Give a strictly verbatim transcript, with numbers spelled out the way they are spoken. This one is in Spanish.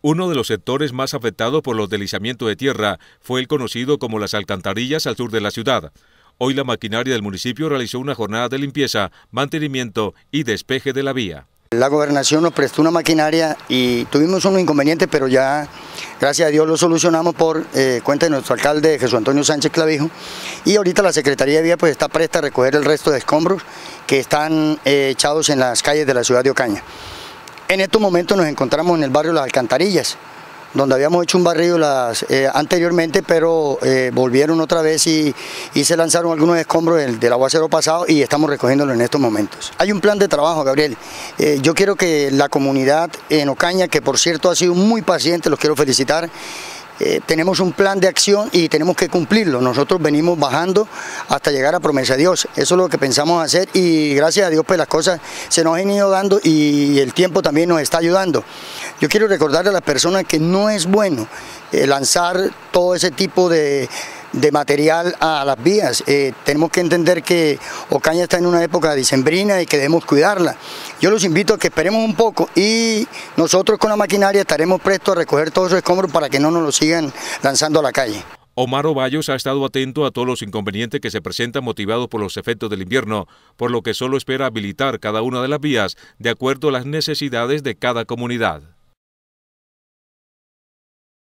Uno de los sectores más afectados por los deslizamientos de tierra fue el conocido como las alcantarillas al sur de la ciudad. Hoy la maquinaria del municipio realizó una jornada de limpieza, mantenimiento y despeje de la vía. La gobernación nos prestó una maquinaria y tuvimos unos inconvenientes, pero ya, gracias a Dios, lo solucionamos por eh, cuenta de nuestro alcalde Jesús Antonio Sánchez Clavijo. Y ahorita la Secretaría de Vía pues, está presta a recoger el resto de escombros que están eh, echados en las calles de la ciudad de Ocaña. En estos momentos nos encontramos en el barrio Las Alcantarillas, donde habíamos hecho un barrido las, eh, anteriormente, pero eh, volvieron otra vez y, y se lanzaron algunos escombros del, del aguacero pasado y estamos recogiéndolo en estos momentos. Hay un plan de trabajo, Gabriel. Eh, yo quiero que la comunidad en Ocaña, que por cierto ha sido muy paciente, los quiero felicitar, Eh, tenemos un plan de acción y tenemos que cumplirlo. Nosotros venimos bajando hasta llegar a Promesa de Dios. Eso es lo que pensamos hacer y gracias a Dios pues las cosas se nos han ido dando y el tiempo también nos está ayudando. Yo quiero recordarle a las personas que no es bueno eh, lanzar todo ese tipo de, de material a las vías. Eh, tenemos que entender que Ocaña está en una época dicembrina y que debemos cuidarla. Yo los invito a que esperemos un poco y nosotros con la maquinaria estaremos prestos a recoger todos esos escombros para que no nos los sigan lanzando a la calle. Omar Ovallos ha estado atento a todos los inconvenientes que se presentan motivados por los efectos del invierno, por lo que solo espera habilitar cada una de las vías de acuerdo a las necesidades de cada comunidad.